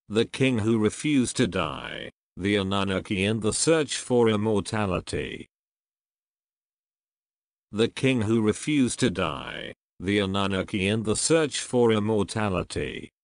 The king who refused to die, the Anunnaki and the search for immortality. The king who refused to die, the Anunnaki and the search for immortality.